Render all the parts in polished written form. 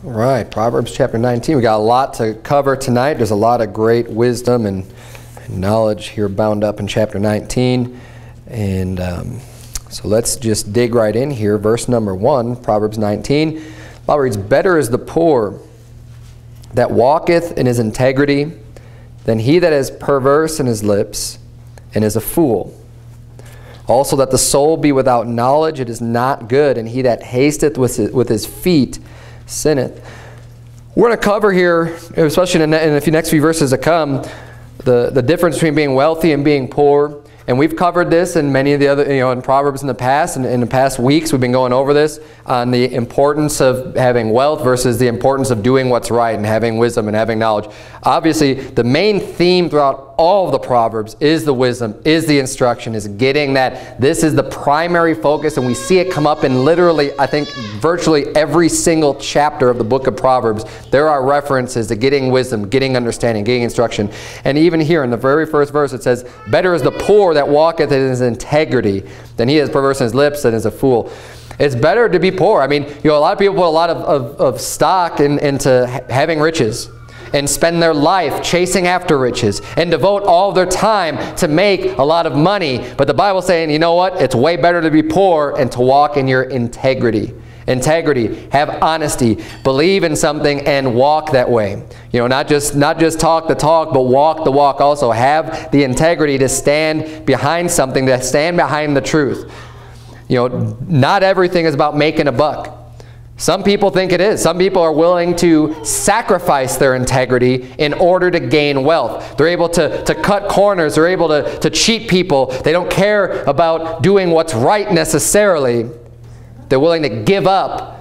All right, Proverbs chapter 19. We got a lot to cover tonight. There's a lot of great wisdom and knowledge here bound up in chapter 19. And so let's just dig right in here. Verse number 1, Proverbs 19. The Bible reads, "Better is the poor that walketh in his integrity than he that is perverse in his lips and is a fool. Also that the soul be without knowledge, it is not good, and he that hasteth with his feet sinneth." We're going to cover here, especially in the next few verses to come, the difference between being wealthy and being poor. And we've covered this in many of the other, in Proverbs in the past, and in the past weeks we've been going over this on the importance of having wealth versus the importance of doing what's right and having wisdom and having knowledge. Obviously, the main theme throughout all of the Proverbs is the wisdom, is the instruction, is getting that this is the primary focus, and we see it come up in literally, I think, virtually every single chapter of the book of Proverbs. There are references to getting wisdom, getting understanding, getting instruction. And even here in the very first verse it says, "Better is the poor that walketh in his integrity than he is perverse in his lips and is a fool." It's better to be poor. I mean, a lot of people put a lot of stock into having riches and spend their life chasing after riches and devote all their time to make a lot of money. But the Bible's saying, you know what? It's way better to be poor and to walk in your integrity. Integrity, have honesty, believe in something and walk that way. Not just talk the talk, but walk the walk also. Have the integrity to stand behind something, to stand behind the truth. Not everything is about making a buck. Some people think it is. Some people are willing to sacrifice their integrity in order to gain wealth. They're able to cut corners. They're able to cheat people. They don't care about doing what's right necessarily. They're willing to give up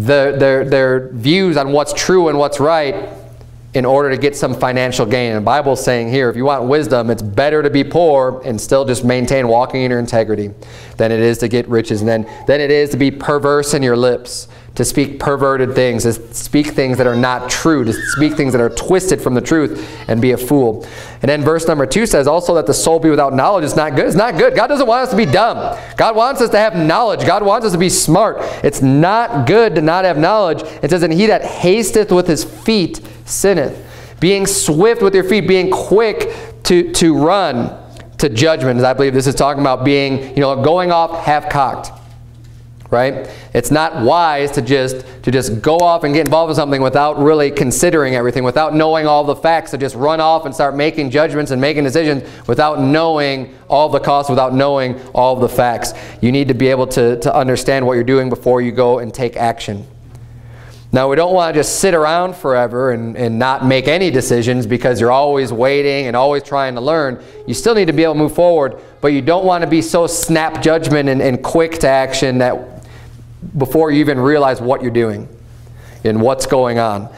their views on what's true and what's right in order to get some financial gain. And the Bible's saying here, if you want wisdom, it's better to be poor and still just maintain walking in your integrity than it is to get riches. And then it is to be perverse in your lips, to speak perverted things, to speak things that are not true, to speak things that are twisted from the truth and be a fool. And then verse number 2 says, also that the soul be without knowledge is not good. It's not good. God doesn't want us to be dumb. God wants us to have knowledge. God wants us to be smart. It's not good to not have knowledge. It says, and he that hasteth with his feet sinneth. Being swift with your feet, being quick to run to judgment. As I believe this is talking about being, going off half-cocked. Right? It's not wise to just go off and get involved in something without really considering everything, without knowing all the facts, to just run off and start making judgments and making decisions without knowing all the costs, without knowing all the facts. You need to be able to understand what you're doing before you go and take action. Now, we don't want to just sit around forever and not make any decisions because you're always waiting and always trying to learn. You still need to be able to move forward, but you don't want to be so snap judgment and quick to action that before you even realize what you're doing and what's going on.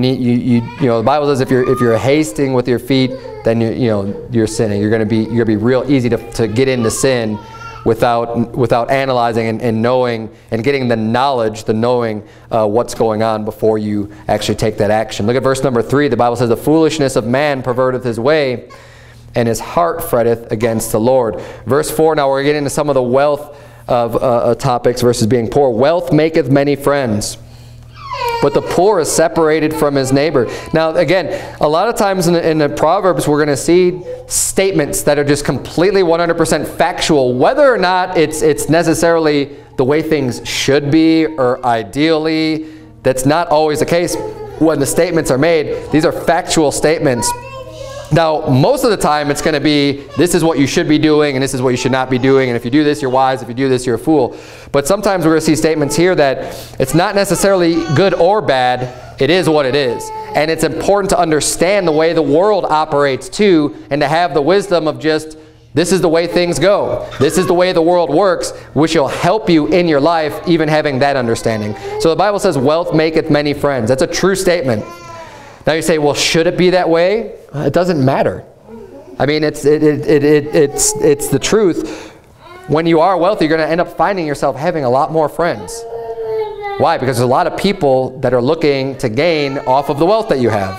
The Bible says if you're hasting with your feet, then you're sinning. You're going to be real easy to get into sin without analyzing and knowing and getting the knowledge, the knowing what's going on before you actually take that action. Look at verse number 3. The Bible says, the foolishness of man perverteth his way, and his heart fretteth against the Lord. Verse 4, now we're getting into some of the wealth of topics versus being poor. Wealth maketh many friends, but the poor is separated from his neighbor. Now, again, a lot of times in the Proverbs, we're going to see statements that are just completely 100% factual. Whether or not it's necessarily the way things should be or ideally, that's not always the case when the statements are made. These are factual statements. Now, most of the time, it's going to be, this is what you should be doing, and this is what you should not be doing, and if you do this, you're wise, if you do this, you're a fool. But sometimes we're going to see statements here that it's not necessarily good or bad, it is what it is. And it's important to understand the way the world operates too, and to have the wisdom of just, this is the way things go. This is the way the world works, which will help you in your life, even having that understanding. So the Bible says, wealth maketh many friends. That's a true statement. Now you say, well, should it be that way? It doesn't matter. I mean, it's the truth. When you are wealthy, you're going to end up finding yourself having a lot more friends. Why? Because there's a lot of people that are looking to gain off of the wealth that you have.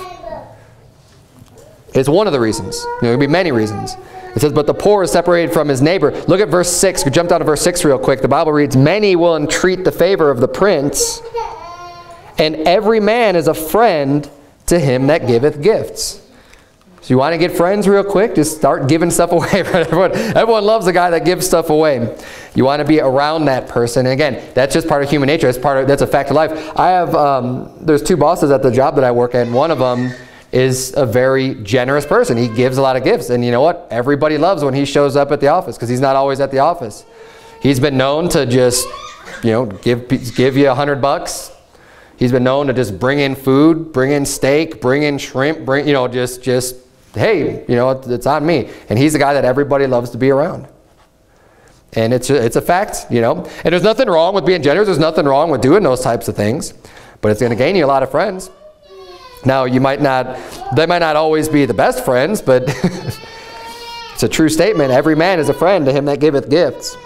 It's one of the reasons. There could be many reasons. It says, but the poor is separated from his neighbor. Look at verse 6. We jump down to verse 6 real quick. The Bible reads, many will entreat the favor of the prince, And every man is a friend to him that giveth gifts. So you want to get friends real quick? Just start giving stuff away. Everyone loves a guy that gives stuff away. You want to be around that person. And again, that's just part of human nature. That's a fact of life. I have, there's 2 bosses at the job that I work at, and one of them is a very generous person. He gives a lot of gifts. And you know what? Everybody loves when he shows up at the office because he's not always at the office. He's been known to just, give you $100. He's been known to just bring in food, bring in steak, bring in shrimp, just hey, it's on me. And he's the guy that everybody loves to be around. And it's a fact, And there's nothing wrong with being generous. There's nothing wrong with doing those types of things. But it's going to gain you a lot of friends. Now, they might not always be the best friends, but it's a true statement. Every man is a friend to him that giveth gifts.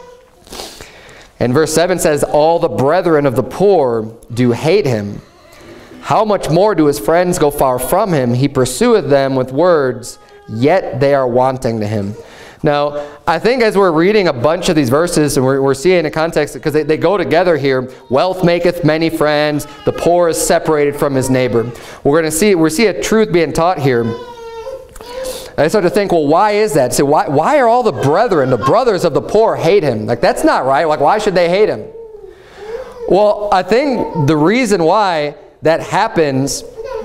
And verse 7 says, all the brethren of the poor do hate him. How much more do his friends go far from him? He pursueth them with words, yet they are wanting to him. Now, I think as we're reading a bunch of these verses, and we're seeing the context, because they go together here, wealth maketh many friends, the poor is separated from his neighbor. We're see a truth being taught here. I start to think, well, why is that? So why are all the brethren, the brothers of the poor, hate him? Like, that's not right. Like, why should they hate him? Well, I think the reason why that happens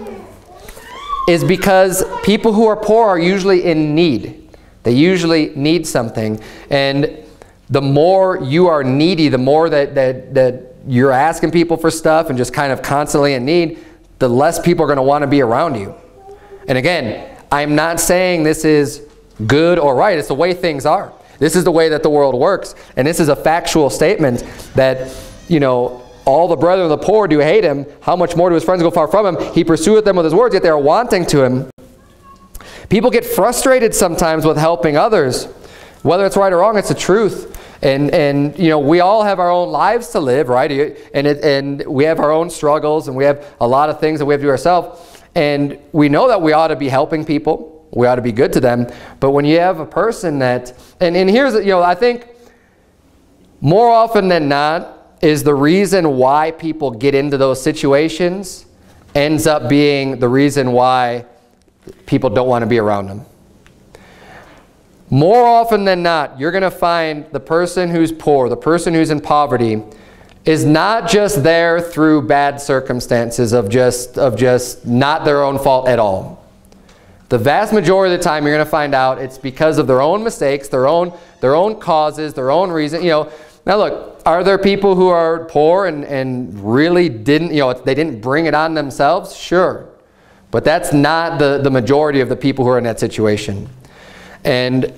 is because people who are poor are usually in need. They usually need something. And the more you are needy, the more that you're asking people for stuff and just kind of constantly in need, the less people are going to want to be around you. And again, I'm not saying this is good or right. It's the way things are. This is the way that the world works. And this is a factual statement that, all the brethren of the poor do hate him. How much more do his friends go far from him? He pursueth them with his words, yet they are wanting to him. People get frustrated sometimes with helping others. Whether it's right or wrong, it's the truth. And we all have our own lives to live, right? And we have our own struggles, and we have a lot of things that we have to do ourselves. And we know that we ought to be helping people. We ought to be good to them. But when you have a person that, and here's, I think more often than not, is the reason why people get into those situations ends up being the reason why people don't want to be around them. More often than not, you're going to find the person who's poor, the person who's in poverty, is not just there through bad circumstances of just not their own fault at all. The vast majority of the time, you're going to find out it's because of their own mistakes, their own causes, their own reason. Now look, are there people who are poor and really didn't, they didn't bring it on themselves? Sure. But that's not the majority of the people who are in that situation. And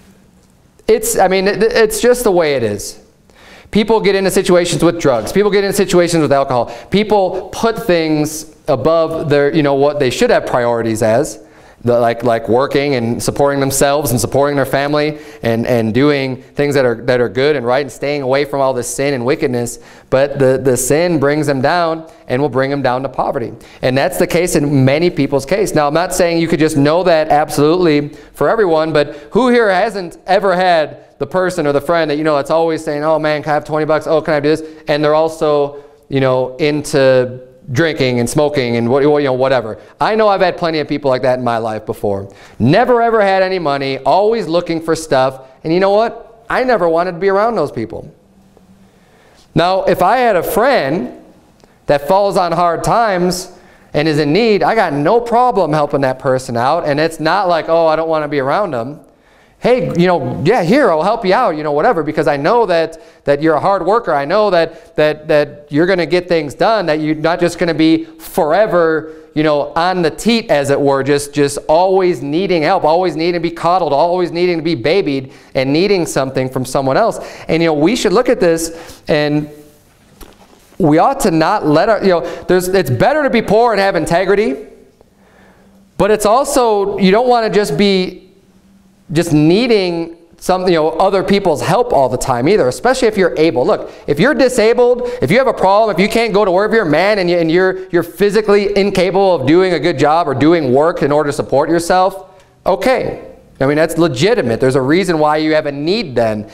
it's just the way it is. People get into situations with drugs. People get into situations with alcohol. People put things above their, what they should have priorities as. Like working and supporting themselves and supporting their family and doing things that are good and right and staying away from all this sin and wickedness. But the sin brings them down and will bring them down to poverty. And that's the case in many people's case. Now, I'm not saying you could just know that absolutely for everyone, but who here hasn't ever had the person or the friend that, that's always saying, oh man, can I have 20 bucks? Oh, can I do this? And they're also, into drinking and smoking and whatever. I know I've had plenty of people like that in my life before. Never ever had any money, always looking for stuff. And you know what? I never wanted to be around those people. Now, if I had a friend that falls on hard times and is in need, I got no problem helping that person out. And it's not like, oh, I don't want to be around them. Hey, yeah, here, I'll help you out, whatever, because I know that you're a hard worker. I know that you're going to get things done, that you're not just going to be forever, on the teat, as it were, just always needing help, always needing to be coddled, always needing to be babied and needing something from someone else. And, we should look at this, and we ought to not let our, it's better to be poor and have integrity, but it's also, you don't want to just be needing something, other people's help all the time either, especially if you're able. Look, if you're disabled, if you have a problem, if you can't go to work, if you're a man and you're physically incapable of doing a good job or doing work in order to support yourself, okay. That's legitimate. There's a reason why you have a need then.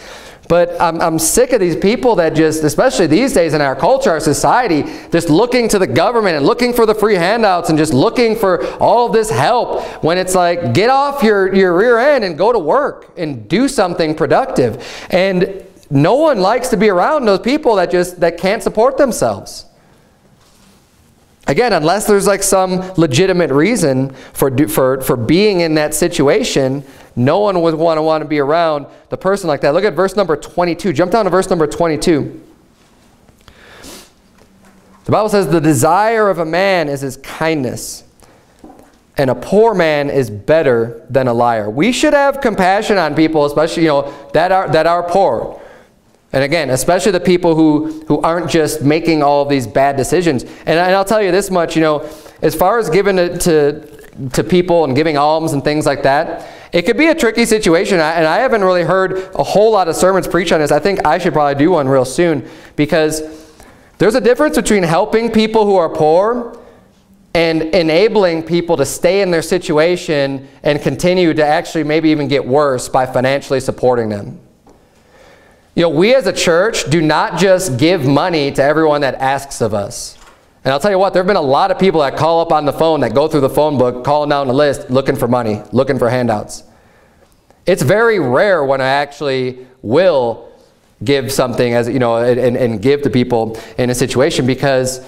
But I'm sick of these people that just, especially these days in our culture, our society, just looking to the government and looking for the free handouts and just looking for all of this help, when it's like, get off your rear end and go to work and do something productive. And no one likes to be around those people that can't support themselves. Again, unless there's like some legitimate reason for being in that situation, no one would want to be around the person like that. Look at verse number 22. Jump down to verse number 22. The Bible says, the desire of a man is his kindness, and a poor man is better than a liar. We should have compassion on people, especially that are poor. And again, especially the people who aren't just making all of these bad decisions. And I'll tell you this much, as far as giving to people and giving alms and things like that, it could be a tricky situation. And I haven't really heard a whole lot of sermons preach on this. I think I should probably do one real soon, because there's a difference between helping people who are poor and enabling people to stay in their situation and continue to actually maybe even get worse by financially supporting them. We as a church do not just give money to everyone that asks of us. And I'll tell you what, there have been a lot of people that call up on the phone, that go through the phone book, calling down the list, looking for money, looking for handouts. It's very rare when I actually will give something, as and give to people in a situation, because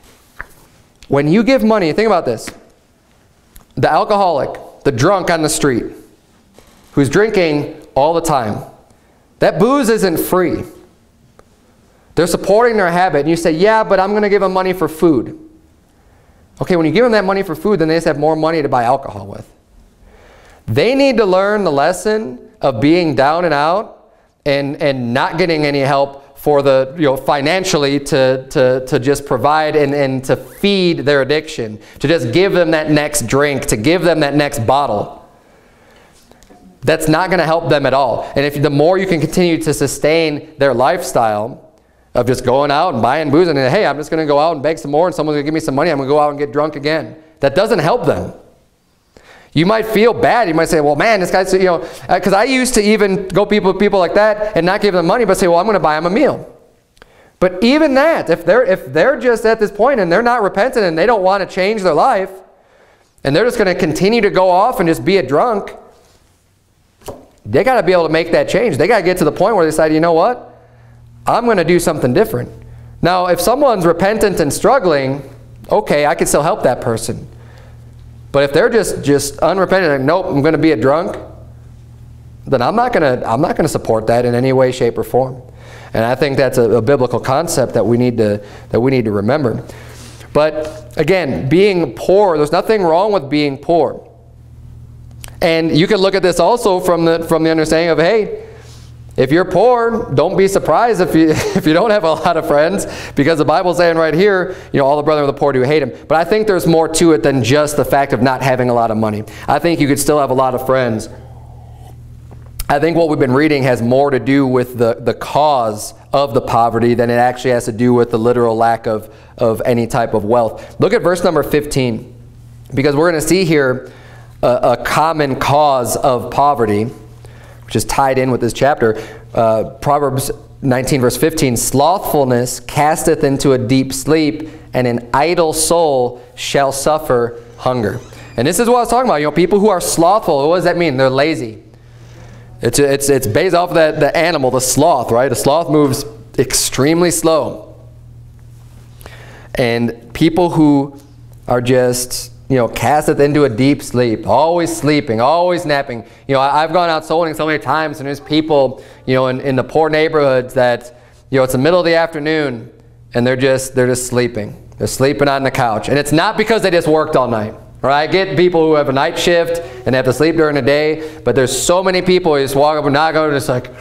when you give money, think about this. The alcoholic, the drunk on the street, who's drinking all the time, that booze isn't free. They're supporting their habit, and you say, yeah, but I'm going to give them money for food. Okay, when you give them that money for food, then they just have more money to buy alcohol with. They need to learn the lesson of being down and out and not getting any help for the, financially to just provide and to feed their addiction, to just give them that next drink, to give them that next bottle. That's not going to help them at all. And the more you can continue to sustain their lifestyle of just going out and buying booze and, hey, I'm just going to go out and beg some more and someone's going to give me some money, I'm going to go out and get drunk again. That doesn't help them. You might feel bad. You might say, well, man, this guy's, because I used to even go people like that and not give them money, but say, well, I'm going to buy them a meal. But even that, if they're just at this point and they're not repentant and they don't want to change their life, and they're just going to continue to go off and just be a drunk, they got to be able to make that change. They got to get to the point where they decide, you know what? I'm going to do something different. Now, if someone's repentant and struggling, okay, I can still help that person. But if they're just unrepentant, like, nope, I'm going to be a drunk, then I'm not going to support that in any way, shape, or form. And I think that's a biblical concept that we need to remember. But again, being poor, there's nothing wrong with being poor. And you can look at this also from the understanding of, hey, if you're poor, don't be surprised if you don't have a lot of friends, because the Bible's saying right here, all the brethren of the poor do hate him. But I think there's more to it than just the fact of not having a lot of money. I think you could still have a lot of friends. I think what we've been reading has more to do with the cause of the poverty than it actually has to do with the literal lack of any type of wealth. Look at verse number 15, because we're going to see here a common cause of poverty, which is tied in with this chapter. Proverbs 19 verse 15, slothfulness casteth into a deep sleep, and an idle soul shall suffer hunger. And this is what I was talking about. People who are slothful, what does that mean? They're lazy. It's based off of the animal, the sloth, right? The sloth moves extremely slow. And people who are just casteth into a deep sleep, always sleeping, always napping. I've gone out soul winning so many times, and there's people, in the poor neighborhoods that, it's the middle of the afternoon, and they're just sleeping. They're sleeping on the couch. And it's not because they just worked all night. Right? I get people who have a night shift and have to sleep during the day, but there's so many people who just walk up and knock on, just like,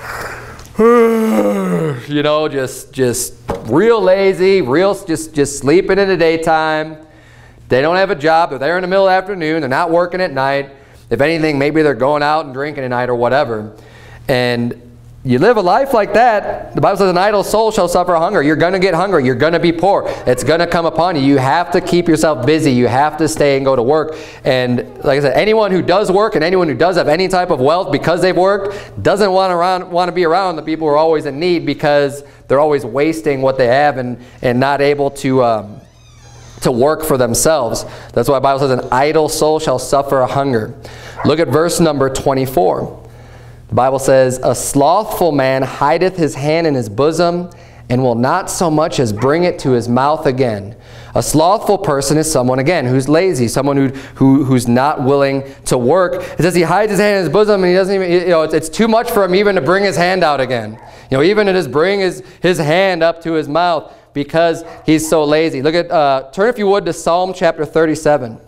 just real lazy, just sleeping in the daytime. They don't have a job. They're there in the middle of the afternoon. They're not working at night. If anything, maybe they're going out and drinking at night or whatever. And you live a life like that, the Bible says an idle soul shall suffer hunger. You're going to get hungry. You're going to be poor. It's going to come upon you. You have to keep yourself busy. You have to stay and go to work. And like I said, anyone who does work and anyone who does have any type of wealth because they've worked doesn't want to be around the people who are always in need, because they're always wasting what they have and not able to work for themselves. That's why the Bible says an idle soul shall suffer hunger. Look at verse number 24. The Bible says, a slothful man hideth his hand in his bosom, and will not so much as bring it to his mouth again. A slothful person is someone, again, who's lazy, someone who's not willing to work. It says he hides his hand in his bosom, and he doesn't even, it's too much for him even to bring his hand out again. Even to just bring his hand up to his mouth, because he's so lazy. Look at, turn if you would to Psalm chapter 37.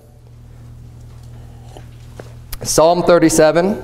Psalm 37.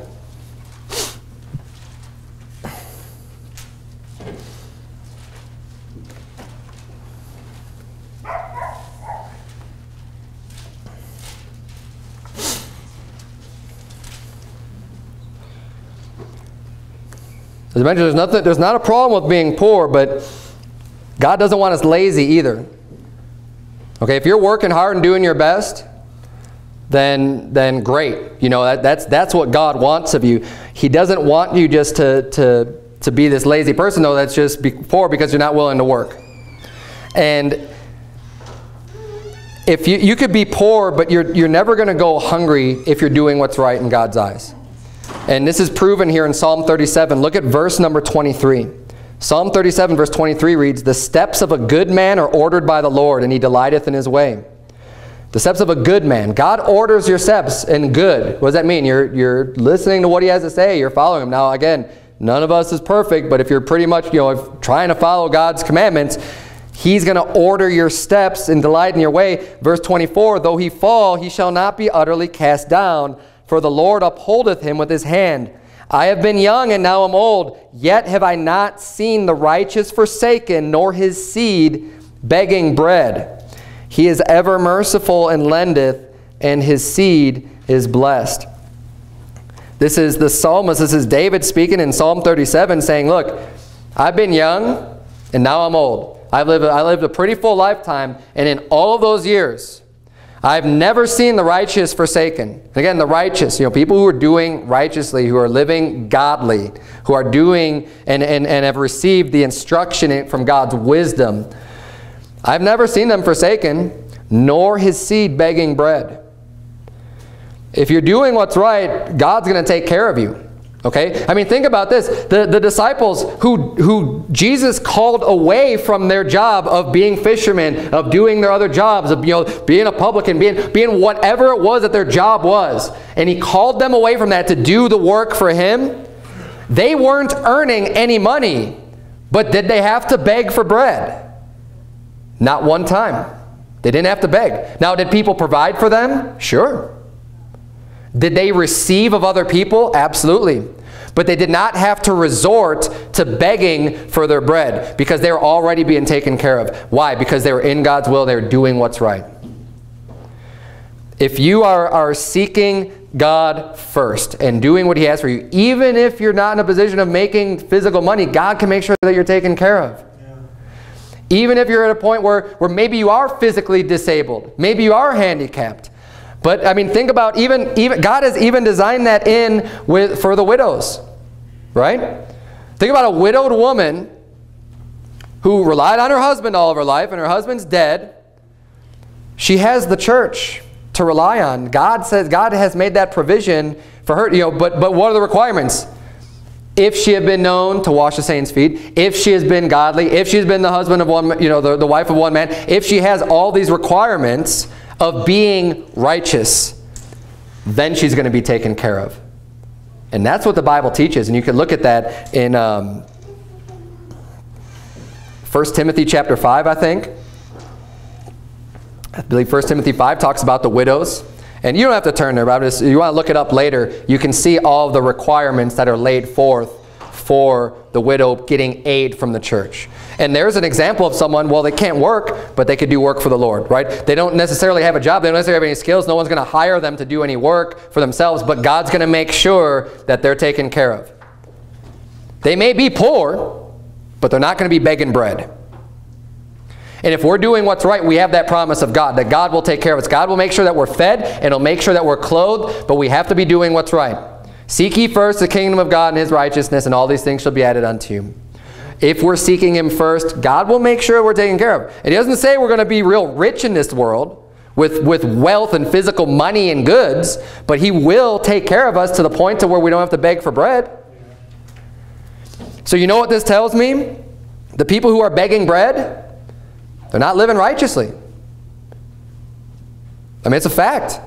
As I mentioned, there's not a problem with being poor, but God doesn't want us lazy either. Okay, if you're working hard and doing your best, then great. That's what God wants of you. He doesn't want you just to be this lazy person, though, that's just poor because you're not willing to work. And if you could be poor, but you're never going to go hungry if you're doing what's right in God's eyes. And this is proven here in Psalm 37. Look at verse number 23. Psalm 37 verse 23 reads, the steps of a good man are ordered by the Lord, and he delighteth in his way. The steps of a good man. God orders your steps in good. What does that mean? You're listening to what he has to say. You're following him. Now again, none of us is perfect, but if you're pretty much trying to follow God's commandments, he's going to order your steps and delight in your way. Verse 24, though he fall, he shall not be utterly cast down, for the Lord upholdeth him with his hand. I have been young and now am old, yet have I not seen the righteous forsaken, nor his seed begging bread. He is ever merciful and lendeth, and his seed is blessed. This is the psalmist, this is David speaking in Psalm 37, saying, look, I've been young and now I'm old. I lived a pretty full lifetime, and in all of those years, I've never seen the righteous forsaken. Again, the righteous, people who are doing righteously, who are living godly, who are doing and have received the instruction from God's wisdom. I've never seen them forsaken, nor his seed begging bread. If you're doing what's right, God's going to take care of you. Okay? I mean, think about this. The disciples who Jesus called away from their job of being fishermen, of doing their other jobs, of being a publican, being whatever it was that their job was, and he called them away from that to do the work for him. They weren't earning any money, but did they have to beg for bread? Not one time. They didn't have to beg. Now, did people provide for them? Sure. Did they receive of other people? Absolutely. But they did not have to resort to begging for their bread, because they were already being taken care of. Why? Because they were in God's will. They were doing what's right. If you are seeking God first and doing what he has for you, even if you're not in a position of making physical money, God can make sure that you're taken care of. Even if you're at a point where maybe you are physically disabled, maybe you are handicapped. But I mean, think about even God has even designed that for the widows, right? Think about a widowed woman who relied on her husband all of her life, and her husband's dead. She has the church to rely on. God says God has made that provision for her. But what are the requirements? If she had been known to wash the saints' feet, if she has been godly, if she's been the husband of one, the wife of one man, if she has all these requirements of being righteous, then she's going to be taken care of. And that's what the Bible teaches. And you can look at that in 1 Timothy chapter 5, I think. I believe 1 Timothy 5 talks about the widows. And you don't have to turn there, but you want to look it up later. You can see all the requirements that are laid forth for the widow getting aid from the church. And there's an example of someone, well, they can't work, but they could do work for the Lord, right? They don't necessarily have a job. They don't necessarily have any skills. No one's going to hire them to do any work for themselves, but God's going to make sure that they're taken care of. They may be poor, but they're not going to be begging bread. And if we're doing what's right, we have that promise of God, that God will take care of us. God will make sure that we're fed, and He'll make sure that we're clothed, but we have to be doing what's right. Seek ye first the kingdom of God and His righteousness, and all these things shall be added unto you. If we're seeking Him first, God will make sure we're taken care of. And He doesn't say we're going to be real rich in this world with wealth and physical money and goods, but He will take care of us to the point to where we don't have to beg for bread. So you know what this tells me? The people who are begging bread, they're not living righteously. I mean, it's a fact.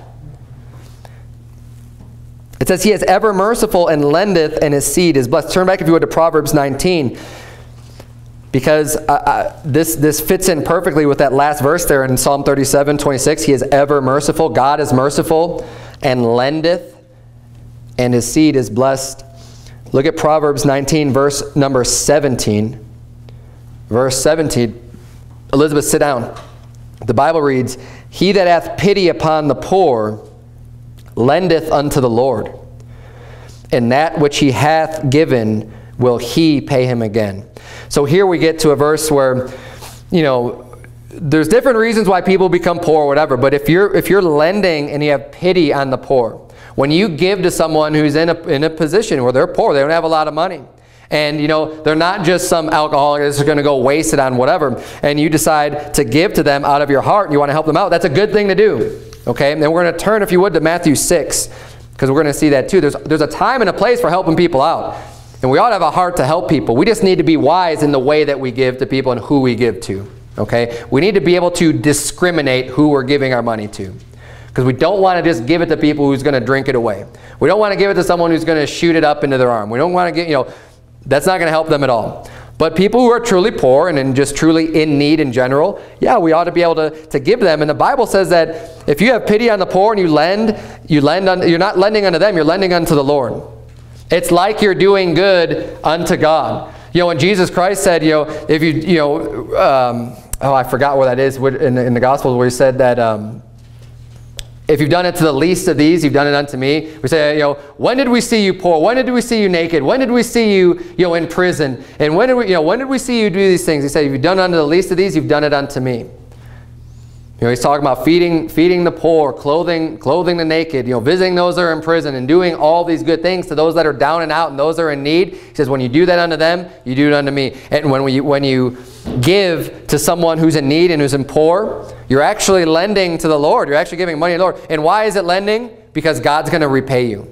It says, He is ever merciful and lendeth, and His seed is blessed. Turn back, if you would, to Proverbs 19. Because this fits in perfectly with that last verse there in Psalm 37:26. He is ever merciful. God is merciful and lendeth, and His seed is blessed. Look at Proverbs 19, verse number 17. Verse 17. Elizabeth, sit down. The Bible reads, He that hath pity upon the poor lendeth unto the Lord, and that which He hath given will He pay him again. So here we get to a verse where, you know, there's different reasons why people become poor or whatever, but if you're lending and you have pity on the poor, when you give to someone who's in a position where they're poor, they don't have a lot of money, and, you know, they're not just some alcoholic that's going to go waste it on whatever, and you decide to give to them out of your heart and you want to help them out, that's a good thing to do. Okay? And then we're going to turn, if you would, to Matthew 6, because we're going to see that too. There's a time and a place for helping people out. And we ought to have a heart to help people. We just need to be wise in the way that we give to people and who we give to. Okay? We need to be able to discriminate who we're giving our money to. Because we don't want to just give it to people who's going to drink it away. We don't want to give it to someone who's going to shoot it up into their arm. We don't want to get, you know, that's not going to help them at all. But people who are truly poor and just truly in need in general, yeah, we ought to be able to give them. And the Bible says that if you have pity on the poor and you're not lending unto them, you're lending unto the Lord. It's like you're doing good unto God. You know, when Jesus Christ said, you know, if I forgot where that is in the Gospels, where He said that if you've done it to the least of these, you've done it unto me. We say, you know, when did we see you poor? When did we see you naked? When did we see you, in prison? And when did we see you do these things? He said, if you've done it unto the least of these, you've done it unto me. You know, He's talking about feeding the poor, clothing the naked, visiting those that are in prison, and doing all these good things to those that are down and out and those that are in need. He says, when you do that unto them, you do it unto me. And when you give to someone who's in need and who's in poor, you're actually lending to the Lord. You're actually giving money to the Lord. And why is it lending? Because God's going to repay you.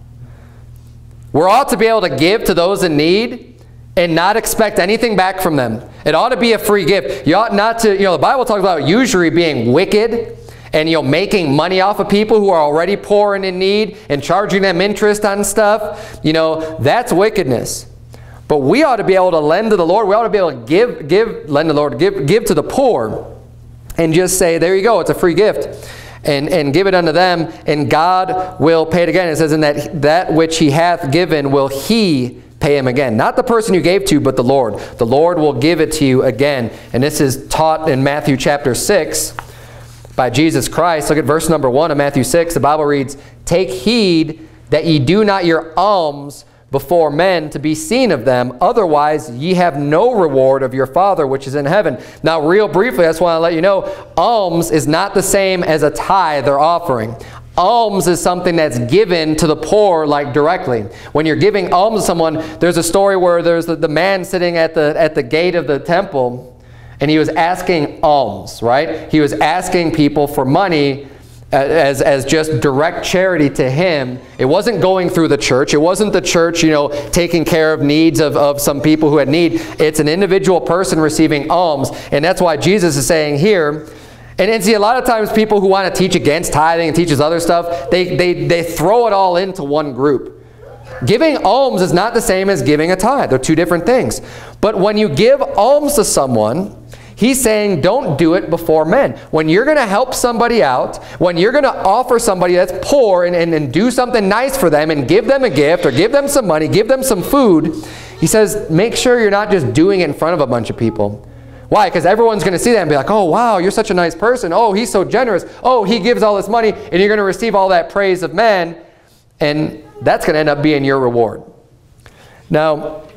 We're ought to be able to give to those in need and not expect anything back from them. It ought to be a free gift. You ought not to, the Bible talks about usury being wicked and, making money off of people who are already poor and in need and charging them interest on stuff. That's wickedness. But we ought to be able to lend to the Lord. We ought to be able to lend to the Lord, give to the poor, and just say, there you go, it's a free gift. And give it unto them, and God will pay it again. It says, in that which He hath given will He pay him again. Not the person you gave to, but the Lord. The Lord will give it to you again. And this is taught in Matthew chapter 6 by Jesus Christ. Look at verse number 1 of Matthew 6. The Bible reads, take heed that ye do not your alms before men to be seen of them, otherwise ye have no reward of your Father which is in heaven. Now, real briefly, I just want to let you know, alms is not the same as a tithe or offering. Alms is something that's given to the poor, like directly. When you're giving alms to someone, there's a story where there's the man sitting at the gate of the temple, and he was asking alms, right? He was asking people for money as just direct charity to him. It wasn't going through the church. It wasn't the church, taking care of needs of some people who had need. It's an individual person receiving alms, and that's why Jesus is saying here. And see, a lot of times people who want to teach against tithing and teaches other stuff, they throw it all into one group. Giving alms is not the same as giving a tithe. They're two different things. But when you give alms to someone, He's saying don't do it before men. When you're going to help somebody out, when you're going to offer somebody that's poor and do something nice for them and give them a gift or give them some money, give them some food, He says make sure you're not just doing it in front of a bunch of people. Why? Because everyone's going to see that and be like, oh, wow, you're such a nice person. Oh, he's so generous. Oh, he gives all this money. And you're going to receive all that praise of men. And that's going to end up being your reward. Now,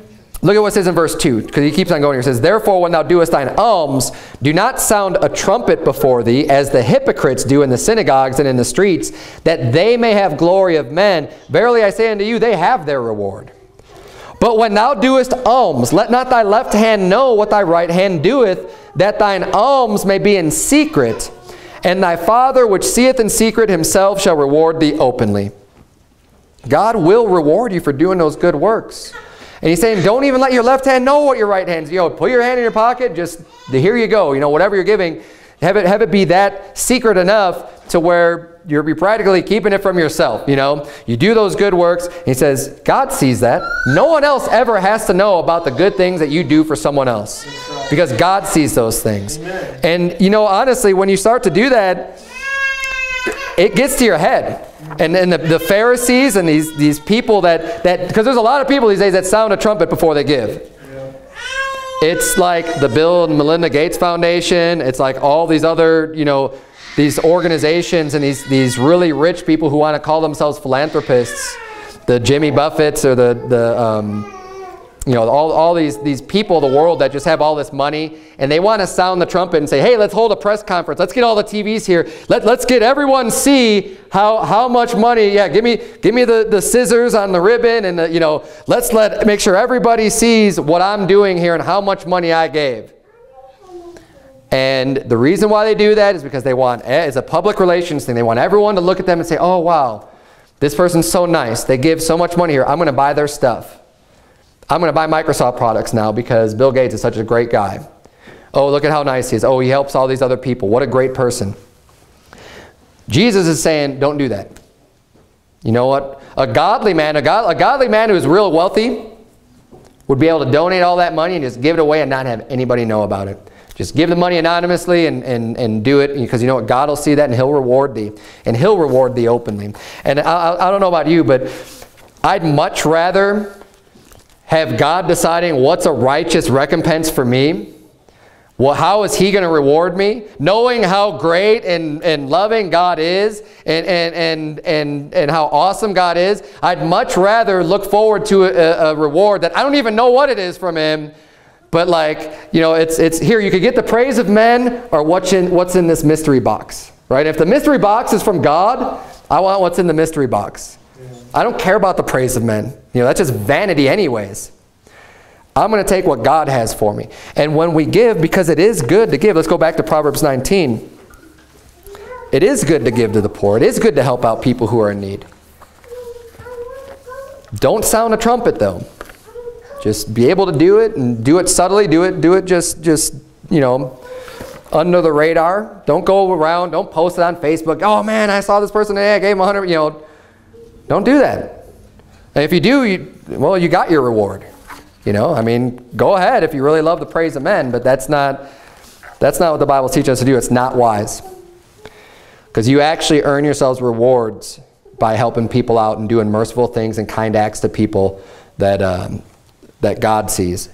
Look at what it says in verse 2, because he keeps on going here. It says, therefore, when thou doest thine alms, do not sound a trumpet before thee, as the hypocrites do in the synagogues and in the streets, that they may have glory of men. Verily I say unto you, they have their reward. But when thou doest alms, let not thy left hand know what thy right hand doeth, that thine alms may be in secret, and thy Father which seeth in secret himself shall reward thee openly. God will reward you for doing those good works. And he's saying, don't even let your left hand know what your right hand's. Put your hand in your pocket, just here you go. Whatever you're giving, have it be that secret enough to where you're practically keeping it from yourself. You do those good works. He says, God sees that. No one else ever has to know about the good things that you do for someone else, because God sees those things. Amen. And honestly, when you start to do that, it gets to your head. And the Pharisees and these people that because there's a lot of people these days that sound a trumpet before they give. Yeah. It's like the Bill and Melinda Gates Foundation. It's like all these other, these organizations and these really rich people who want to call themselves philanthropists. The Jimmy Buffetts or all these people of the world that just have all this money, and they want to sound the trumpet and say, hey, let's hold a press conference. Let's get all the TVs here. Let's get everyone see how much money. Yeah, give me the scissors on the ribbon, and let's make sure everybody sees what I'm doing here and how much money I gave. And the reason why they do that is because they want, it's a public relations thing. They want everyone to look at them and say, oh, wow, this person's so nice. They give so much money here. I'm going to buy their stuff. I'm going to buy Microsoft products now because Bill Gates is such a great guy. Oh, look at how nice he is. Oh, he helps all these other people. What a great person. Jesus is saying, don't do that. You know what? A godly man who is real wealthy would be able to donate all that money and just give it away and not have anybody know about it. Just give the money anonymously and do it, because you know what? God will see that and He'll reward thee. And He'll reward thee openly. And I don't know about you, but I'd much rather have God deciding what's a righteous recompense for me. Well, how is He going to reward me? Knowing how great and loving God is and how awesome God is, I'd much rather look forward to a reward that I don't even know what it is from Him. But it's here. You could get the praise of men or what's in this mystery box, right? If the mystery box is from God, I want what's in the mystery box. I don't care about the praise of men. That's just vanity anyways. I'm going to take what God has for me. And when we give, because it is good to give, let's go back to Proverbs 19. It is good to give to the poor. It is good to help out people who are in need. Don't sound a trumpet though. Just be able to do it, and do it subtly. Do it just under the radar. Don't go around. Don't post it on Facebook. Oh man, I saw this person today. I gave him 100. Don't do that. And if you do, you got your reward. Go ahead if you really love the praise of men, but that's not what the Bible teaches us to do. It's not wise. Because you actually earn yourselves rewards by helping people out and doing merciful things and kind acts to people that God sees.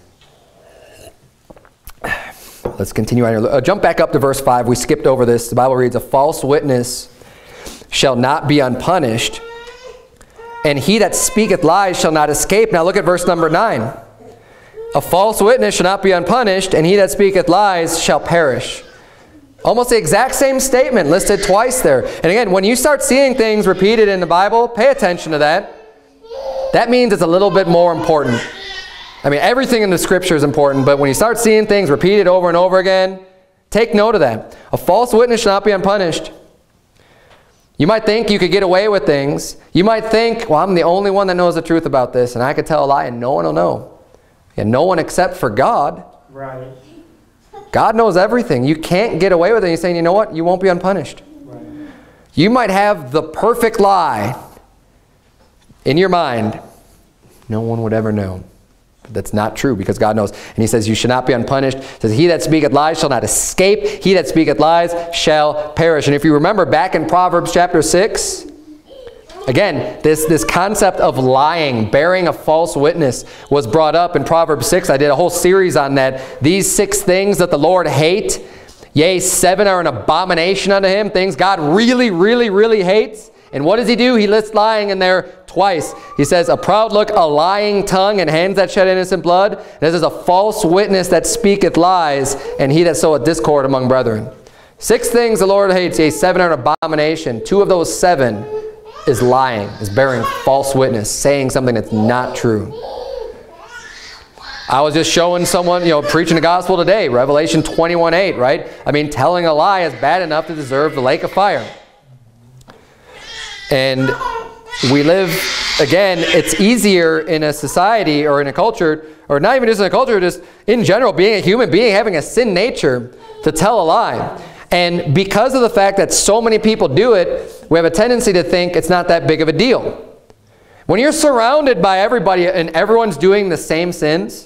Let's continue on here. Jump back up to verse 5. We skipped over this. The Bible reads, a false witness shall not be unpunished, and he that speaketh lies shall not escape. Now look at verse number 9. A false witness shall not be unpunished, and he that speaketh lies shall perish. Almost the exact same statement listed twice there. And again, when you start seeing things repeated in the Bible, pay attention to that. That means it's a little bit more important. Everything in the Scripture is important, but when you start seeing things repeated over and over again, take note of that. A false witness shall not be unpunished. You might think you could get away with things. You might think, well, I'm the only one that knows the truth about this, and I could tell a lie and no one will know. And no one except for God. Right. God knows everything. You can't get away with it. He's saying, you know what? You won't be unpunished. Right. You might have the perfect lie in your mind. No one would ever know. But that's not true, because God knows. And He says, you shall not be unpunished. He says, he that speaketh lies shall not escape. He that speaketh lies shall perish. And if you remember back in Proverbs chapter 6, again, this concept of lying, bearing a false witness, was brought up in Proverbs 6. I did a whole series on that. These 6 things that the Lord hate, yea, 7 are an abomination unto Him. Things God really, really, really hates. And what does He do? He lists lying in there twice. He says, a proud look, a lying tongue, and hands that shed innocent blood. This is a false witness that speaketh lies, and he that soweth discord among brethren. 6 things the Lord hates, yea, 7 are an abomination. 2 of those 7 is lying, is bearing false witness, saying something that's not true. I was just showing someone, preaching the gospel today, Revelation 21:8, right? I mean, telling a lie is bad enough to deserve the lake of fire. And we live, again, it's easier in a society or in a culture, or not even just in a culture, just in general, being a human being, having a sin nature, to tell a lie. And because of the fact that so many people do it, we have a tendency to think it's not that big of a deal. When you're surrounded by everybody and everyone's doing the same sins,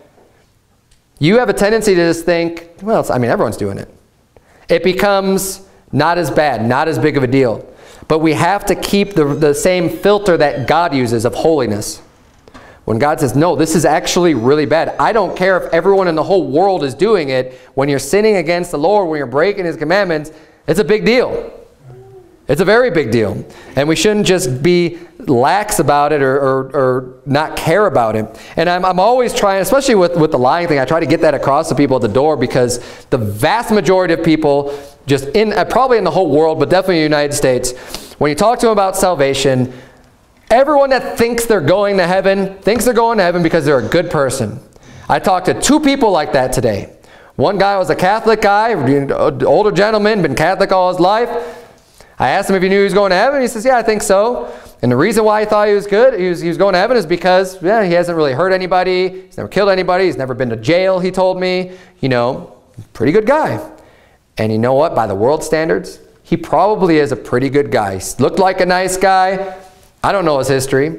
you have a tendency to just think, well, I mean, everyone's doing it. It becomes not as bad, not as big of a deal. But we have to keep the same filter that God uses of holiness. When God says, no, this is actually really bad. I don't care if everyone in the whole world is doing it. When you're sinning against the Lord, when you're breaking His commandments, it's a big deal. It's a very big deal. And we shouldn't just be lax about it or not care about it. And I'm always trying, especially with the lying thing, I try to get that across to people at the door, because the vast majority of people, just probably in the whole world, but definitely in the United States, when you talk to them about salvation, everyone that thinks they're going to heaven thinks they're going to heaven because they're a good person. I talked to 2 people like that today. One guy was a Catholic guy, older gentleman, been Catholic all his life. I asked him if he knew he was going to heaven. He says, yeah, I think so. And the reason why he thought he was good, he was going to heaven, is because, yeah, he hasn't really hurt anybody. He's never killed anybody. He's never been to jail, he told me. Pretty good guy. And you know what? By the world standards, he probably is a pretty good guy. He looked like a nice guy. I don't know his history.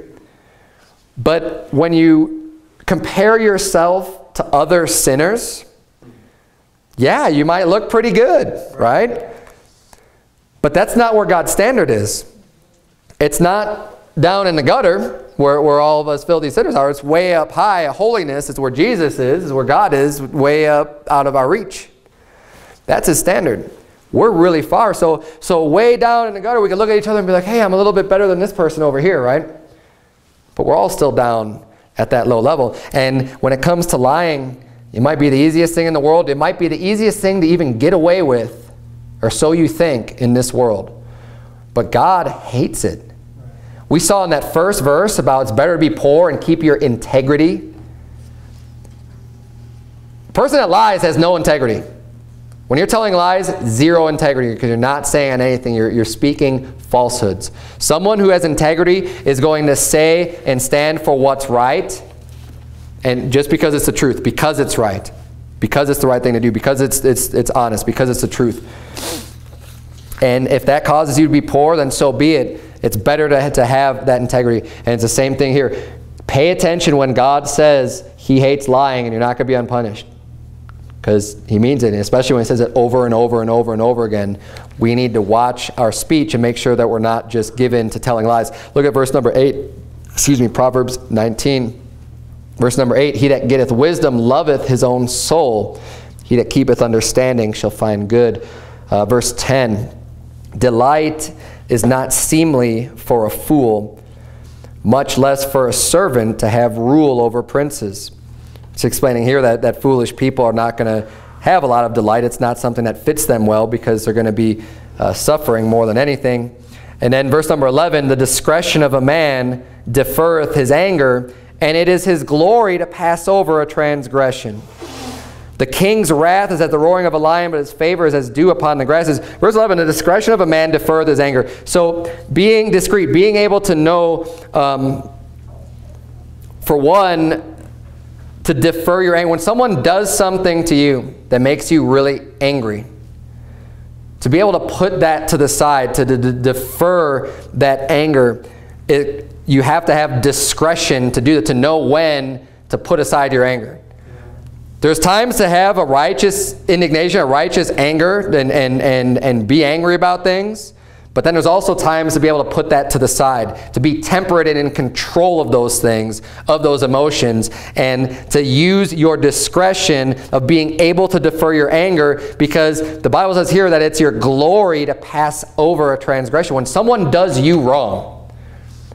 But when you compare yourself to other sinners, yeah, you might look pretty good, right? But that's not where God's standard is. It's not down in the gutter where all of us filthy sinners are. It's way up high. Holiness is where Jesus is where God is, way up out of our reach. That's His standard. We're really far. So way down in the gutter, we can look at each other and be like, hey, I'm a little bit better than this person over here, right? But we're all still down at that low level. And when it comes to lying, it might be the easiest thing in the world. It might be the easiest thing to even get away with, or so you think, in this world. But God hates it. We saw in that first verse about it's better to be poor and keep your integrity. The person that lies has no integrity. When you're telling lies, 0 integrity, because you're not saying anything. You're speaking falsehoods. Someone who has integrity is going to say and stand for what's right, and just because it's the truth, because it's right, because it's the right thing to do, because it's honest, because it's the truth. And if that causes you to be poor, then so be it. It's better to have that integrity. And it's the same thing here. Pay attention when God says He hates lying and you're not going to be unpunished, because He means it. And especially when He says it over and over and over and over again, we need to watch our speech and make sure that we're not just given to telling lies. Look at verse number 8. Proverbs 19. Verse number 8, he that getteth wisdom loveth his own soul. He that keepeth understanding shall find good. Verse 10, delight is not seemly for a fool, much less for a servant to have rule over princes. It's explaining here that foolish people are not going to have a lot of delight. It's not something that fits them well, because they're going to be suffering more than anything. And then verse number 11, the discretion of a man deferreth his anger, and it is his glory to pass over a transgression. The king's wrath is at the roaring of a lion, but his favor is as dew upon the grasses. Verse 11, the discretion of a man deferreth his anger. So being discreet, being able to know, for one, to defer your anger. When someone does something to you that makes you really angry, to be able to put that to the side, to defer that anger, you have to have discretion to do that, to know when to put aside your anger. There's times to have a righteous indignation, a righteous anger, and be angry about things. But then there's also times to be able to put that to the side, to be temperate and in control of those things, of those emotions, and to use your discretion of being able to defer your anger, because the Bible says here that it's your glory to pass over a transgression. When someone does you wrong,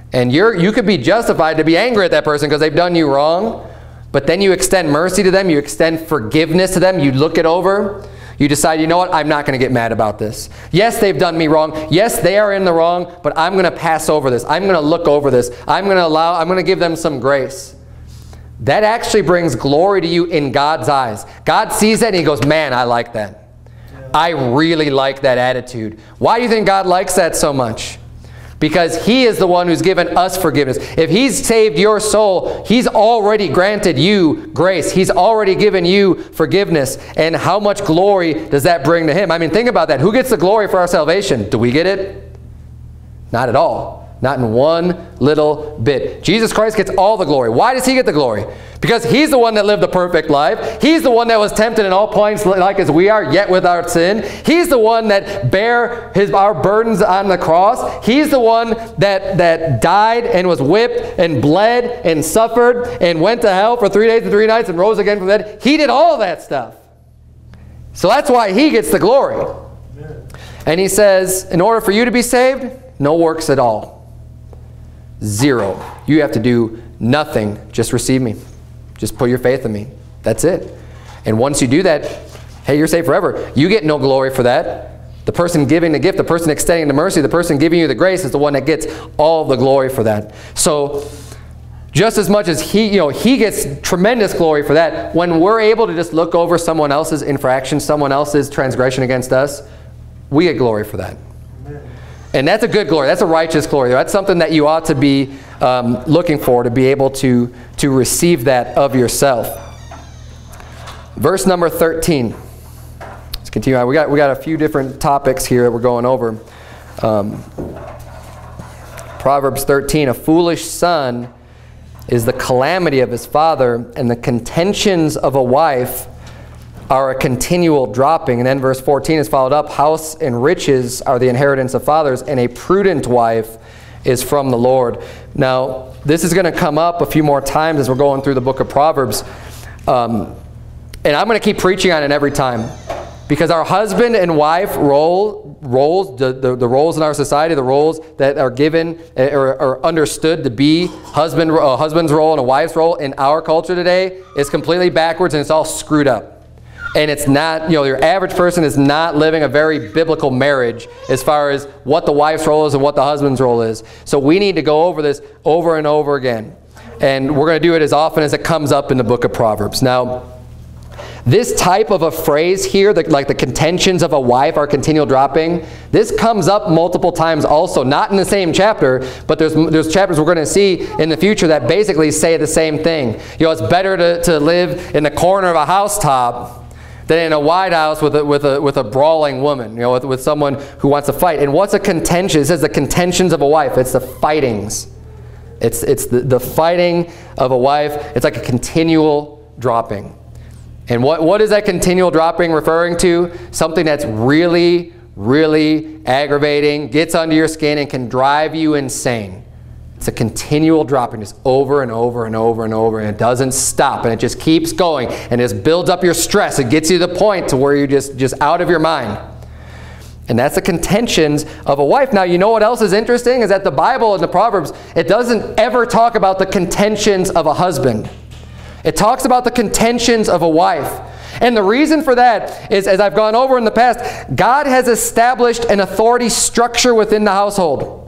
And you could be justified to be angry at that person because they've done you wrong. But then you extend mercy to them. You extend forgiveness to them. You look it over. You decide, you know what? I'm not going to get mad about this. Yes, they've done me wrong. Yes, they are in the wrong. But I'm going to pass over this. I'm going to look over this. I'm going to give them some grace. That actually brings glory to you in God's eyes. God sees that and he goes, man, I like that. I really like that attitude. Why do you think God likes that so much? Because he is the one who's given us forgiveness. If he's saved your soul, he's already granted you grace. He's already given you forgiveness. And how much glory does that bring to him? I mean, think about that. Who gets the glory for our salvation? Do we get it? Not at all. Not in one little bit. Jesus Christ gets all the glory. Why does he get the glory? Because he's the one that lived a perfect life. He's the one that was tempted in all points like as we are, yet without sin. He's the one that bare our burdens on the cross. He's the one that died and was whipped and bled and suffered and went to hell for 3 days and 3 nights and rose again from the dead. He did all that stuff. So that's why he gets the glory. And he says, in order for you to be saved, no works at all. Zero. You have to do nothing. Just receive me. Just put your faith in me. That's it. And once you do that, hey, you're saved forever. You get no glory for that. The person giving the gift, the person extending the mercy, the person giving you the grace is the one that gets all the glory for that. So just as much as he gets tremendous glory for that, when we're able to just look over someone else's infraction, someone else's transgression against us, we get glory for that. And that's a good glory. That's a righteous glory. That's something that you ought to be looking for, to be able to receive that of yourself. Verse number 13. Let's continue on. We got a few different topics here that we're going over. Proverbs 13. A foolish son is the calamity of his father, and the contentions of a wife are a continual dropping. And then verse 14 is followed up. House and riches are the inheritance of fathers, and a prudent wife is from the Lord. Now, this is going to come up a few more times as we're going through the book of Proverbs. And I'm going to keep preaching on it every time. Because our husband and wife roles, the roles in our society, the roles that are given or are understood to be a husband's role and a wife's role in our culture today is completely backwards, and it's all screwed up. And it's not, your average person is not living a very biblical marriage as far as what the wife's role is and what the husband's role is. So we need to go over this over and over again. And we're going to do it as often as it comes up in the book of Proverbs. Now, this type of a phrase here, like the contentions of a wife are continual dropping, this comes up multiple times also. Not in the same chapter, but there's chapters we're going to see in the future that basically say the same thing. It's better to live in the corner of a housetop than in a White House with a brawling woman, with someone who wants to fight. And what's a contention? It says the contentions of a wife. It's the fightings. It's the fighting of a wife. It's like a continual dropping. And what is that continual dropping referring to? Something that's really, really aggravating, gets under your skin, and can drive you insane. It's a continual dropping, just over and over and over and over, and it doesn't stop, and it just keeps going, and it just builds up your stress. It gets you to the point to where you're just out of your mind. And that's the contentions of a wife. Now, you know what else is interesting? Is that the Bible and the Proverbs, it doesn't ever talk about the contentions of a husband. It talks about the contentions of a wife. And the reason for that is, as I've gone over in the past, God has established an authority structure within the household,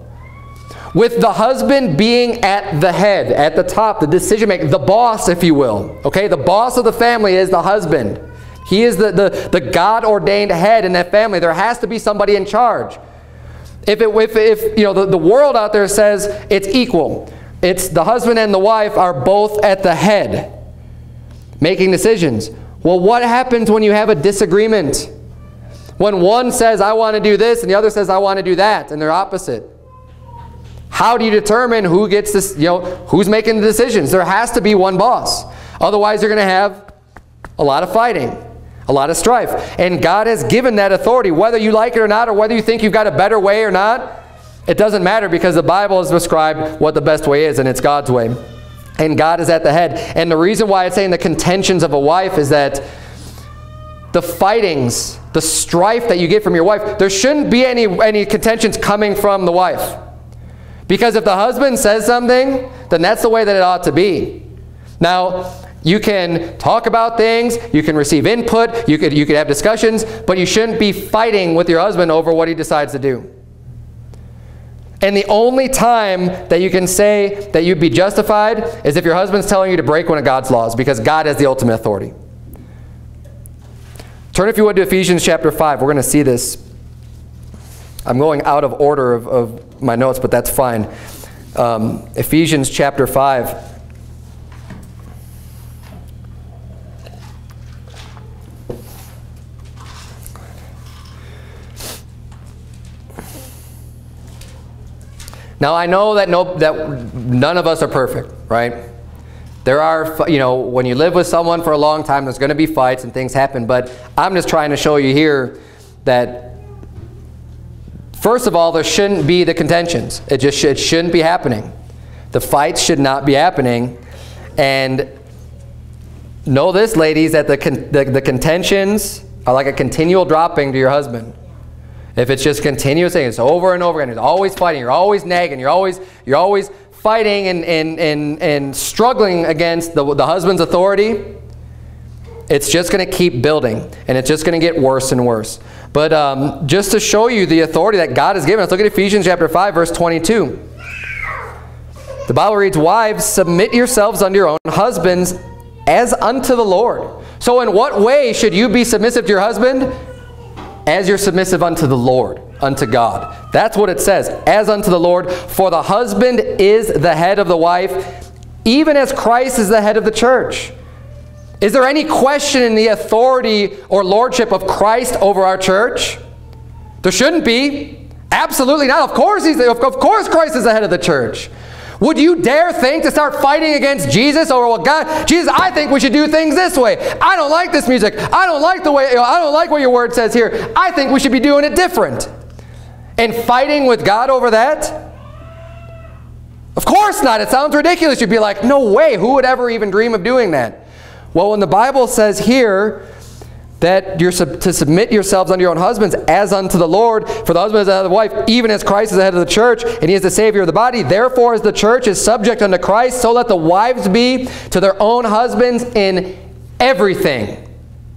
with the husband being at the head, at the top, the decision maker, the boss, if you will. Okay, the boss of the family is the husband. He is the God-ordained head in that family. There has to be somebody in charge. If the world out there says it's equal, it's the husband and the wife are both at the head, making decisions. Well, what happens when you have a disagreement? When one says, I want to do this, and the other says, I want to do that, and they're opposite. How do you determine who gets this, who's making the decisions? There has to be one boss. Otherwise, you're going to have a lot of fighting, a lot of strife. And God has given that authority, whether you like it or not, or whether you think you've got a better way or not. It doesn't matter, because the Bible has prescribed what the best way is, and it's God's way. And God is at the head. And the reason why it's saying the contentions of a wife is that the fightings, the strife that you get from your wife, there shouldn't be any contentions coming from the wife. Because if the husband says something, then that's the way that it ought to be. Now, you can talk about things, you can receive input, you could have discussions, but you shouldn't be fighting with your husband over what he decides to do. And the only time that you can say that you'd be justified is if your husband's telling you to break one of God's laws, because God has the ultimate authority. Turn, if you would, to Ephesians chapter 5. We're going to see this. I'm going out of order of my notes, but that's fine. Ephesians chapter 5. Now, I know that none of us are perfect, right? There are, when you live with someone for a long time, there's going to be fights and things happen. But I'm just trying to show you here that, first of all, there shouldn't be the contentions. It shouldn't be happening. The fights should not be happening. And know this, ladies, that the contentions are like a continual dropping to your husband. If it's just continuous thing, it's over and over again. You're always fighting. You're always nagging. You're always fighting and struggling against the husband's authority. It's just going to keep building, and it's just going to get worse and worse. But just to show you the authority that God has given us, look at Ephesians chapter 5, verse 22. The Bible reads, "Wives, submit yourselves unto your own husbands as unto the Lord." So in what way should you be submissive to your husband? As you're submissive unto the Lord, unto God. That's what it says, as unto the Lord. For the husband is the head of the wife, even as Christ is the head of the church. Is there any question in the authority or lordship of Christ over our church? There shouldn't be. Absolutely not. Of course Christ is the head of the church. Would you dare think to start fighting against Jesus over what God? Jesus, I think we should do things this way. I don't like this music. I don't like the way. I don't like what your word says here. I think we should be doing it different. And fighting with God over that? Of course not. It sounds ridiculous. You'd be like, no way. Who would ever even dream of doing that? Well, when the Bible says here that you're to submit yourselves unto your own husbands as unto the Lord, for the husband is the head of the wife, even as Christ is the head of the church, and he is the Savior of the body. Therefore, as the church is subject unto Christ, so let the wives be to their own husbands in everything.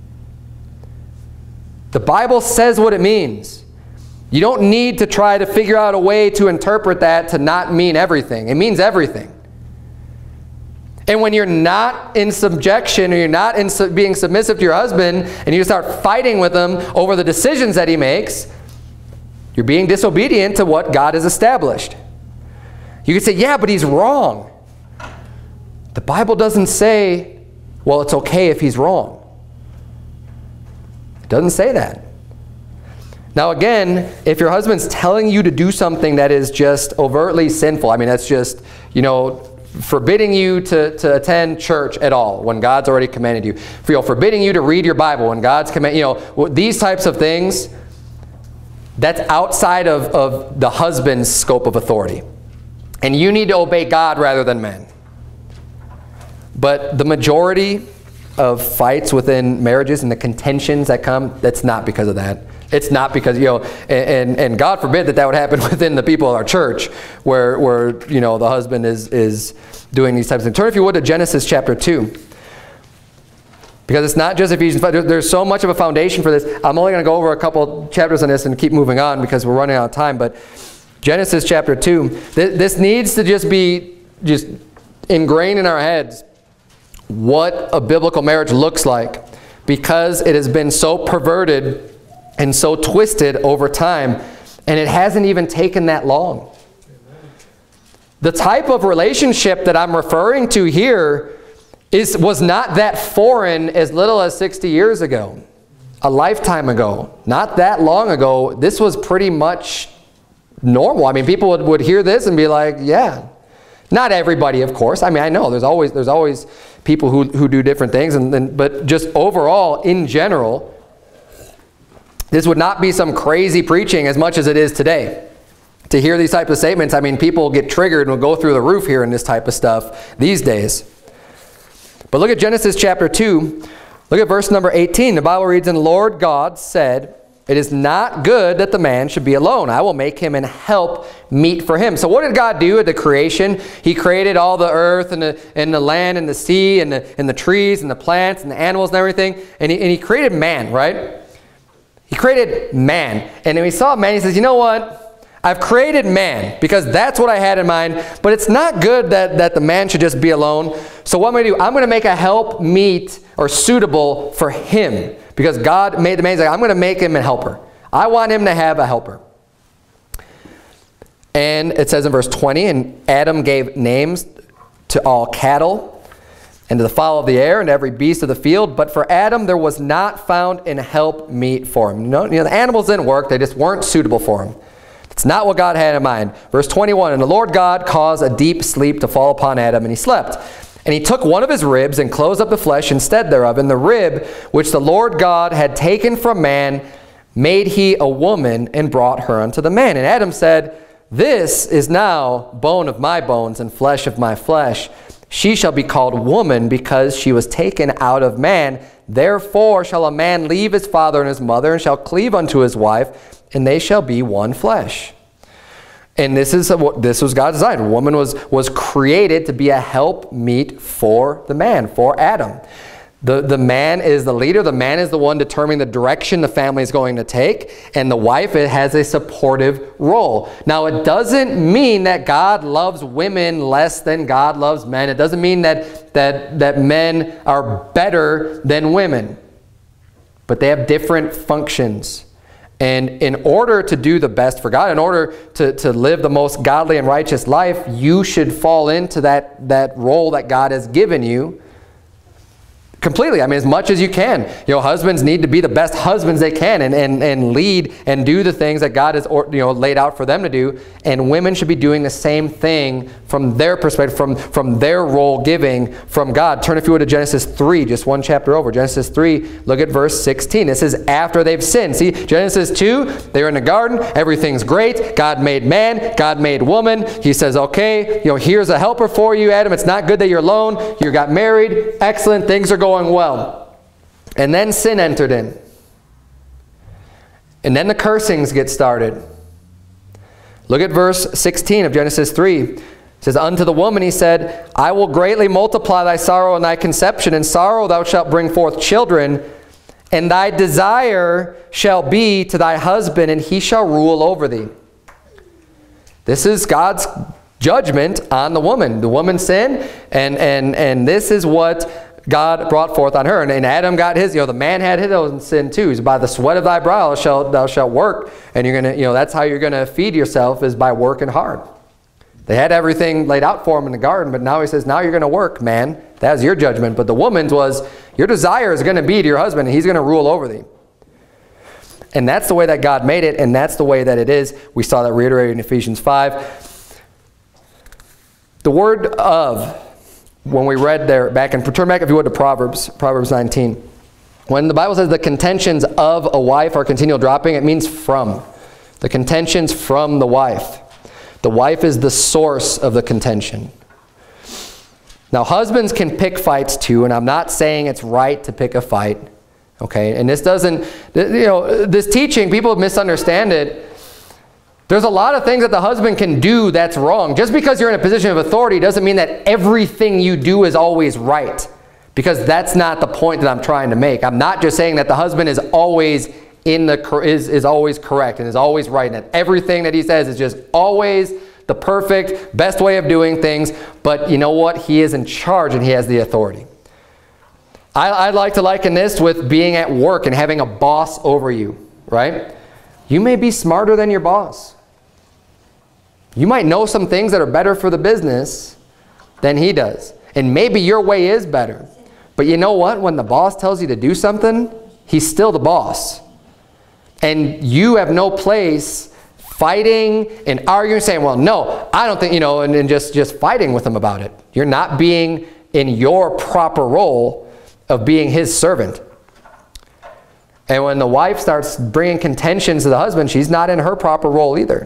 The Bible says what it means. You don't need to try to figure out a way to interpret that to not mean everything. It means everything. And when you're not in subjection, or you're not being submissive to your husband, and you start fighting with him over the decisions that he makes, you're being disobedient to what God has established. You could say, yeah, but he's wrong. The Bible doesn't say, well, it's okay if he's wrong. It doesn't say that. Now again, if your husband's telling you to do something that is just overtly sinful, I mean, that's just, forbidding you to attend church at all when God's already commanded you. Forbidding you to read your Bible when God's commanded, these types of things, that's outside of the husband's scope of authority. And you need to obey God rather than men. But the majority of fights within marriages and the contentions that come, that's not because of that. It's not because, and God forbid that would happen within the people of our church where the husband is doing these types of things. Turn, if you would, to Genesis chapter 2. Because it's not just Ephesians 5. There's so much of a foundation for this. I'm only going to go over a couple chapters on this and keep moving on because we're running out of time. But Genesis chapter 2, this needs to just be ingrained in our heads what a biblical marriage looks like, because it has been so perverted and so twisted over time, and it hasn't even taken that long. The type of relationship that I'm referring to here was not that foreign as little as 60 years ago, a lifetime ago, not that long ago. This was pretty much normal. I mean, people would hear this and be like, yeah. Not everybody, of course. I mean, I know there's always people who do different things, but just overall, in general, this would not be some crazy preaching as much as it is today. To hear these types of statements, I mean, people get triggered and will go through the roof here in this type of stuff these days. But look at Genesis chapter 2. Look at verse number 18. The Bible reads, "And the Lord God said, It is not good that the man should be alone. I will make him an help meet for him. So what did God do at the creation? He created all the earth and the land and the sea and the trees and the plants and the animals and everything. And he created man, right? He created man. And then he saw man. He says, you know what? I've created man because that's what I had in mind. But it's not good that the man should just be alone. So what I'm going to do? I'm going to make a help meet or suitable for him. Because God made the man, he's like, I'm going to make him a helper. I want him to have a helper. And it says in verse 20, and Adam gave names to all cattle and to the fowl of the air and every beast of the field. But for Adam there was not found an help meet for him. The animals didn't work. They just weren't suitable for him. It's not what God had in mind. Verse 21, and the Lord God caused a deep sleep to fall upon Adam, and he slept. And he took one of his ribs and closed up the flesh instead thereof. And the rib which the Lord God had taken from man made he a woman and brought her unto the man. And Adam said, this is now bone of my bones and flesh of my flesh. She shall be called woman because she was taken out of man. Therefore shall a man leave his father and his mother and shall cleave unto his wife, and they shall be one flesh. And this was God's design. A woman was created to be a help meet for the man, for Adam. The man is the leader. The man is the one determining the direction the family is going to take. And the wife, it has a supportive role. Now, it doesn't mean that God loves women less than God loves men. It doesn't mean that men are better than women. But they have different functions. And in order to do the best for God, in order to live the most godly and righteous life, you should fall into that role that God has given you completely. I mean, as much as you can. Husbands need to be the best husbands they can and lead and do the things that God has laid out for them to do. And women should be doing the same thing from their perspective, from their role giving from God. Turn, if you would, to Genesis 3, just one chapter over. Genesis 3, look at verse 16. This is after they've sinned. See, Genesis 2, they're in the garden. Everything's great. God made man. God made woman. He says, okay, here's a helper for you, Adam. It's not good that you're alone. You got married. Excellent. Things are going well. And then sin entered in. And then the cursings get started. Look at verse 16 of Genesis 3. It says, unto the woman he said, I will greatly multiply thy sorrow and thy conception. In sorrow thou shalt bring forth children, and thy desire shall be to thy husband, and he shall rule over thee. This is God's judgment on the woman. The woman sinned, and this is what God brought forth on her. And Adam got his, the man had his own sin too. By the sweat of thy brow thou shalt work. And you're going to, that's how you're going to feed yourself, is by working hard. They had everything laid out for him in the garden, but now he says, now you're going to work, man. That was your judgment. But the woman's was, your desire is going to be to your husband, and he's going to rule over thee. And that's the way that God made it, and that's the way that it is. We saw that reiterated in Ephesians 5. The word of, when we read there, turn back if you would to Proverbs 19. When the Bible says the contentions of a wife are continual dropping, it means from. The contentions from the wife. The wife is the source of the contention. Now, husbands can pick fights too, and I'm not saying it's right to pick a fight. Okay, and this doesn't, this teaching, people misunderstand it. There's a lot of things that the husband can do that's wrong. Just because you're in a position of authority doesn't mean that everything you do is always right. Because that's not the point that I'm trying to make. I'm not just saying that the husband is always is always correct and is always right, and that everything that he says is just always the perfect, best way of doing things. But you know what? He is in charge and he has the authority. I'd like to liken this with being at work and having a boss over you, right? You may be smarter than your boss. You might know some things that are better for the business than he does. And maybe your way is better. But you know what? When the boss tells you to do something, he's still the boss. And you have no place fighting and arguing, saying, well, no, I don't think, and just fighting with him about it. You're not being in your proper role of being his servant. And when the wife starts bringing contentions to the husband, she's not in her proper role either.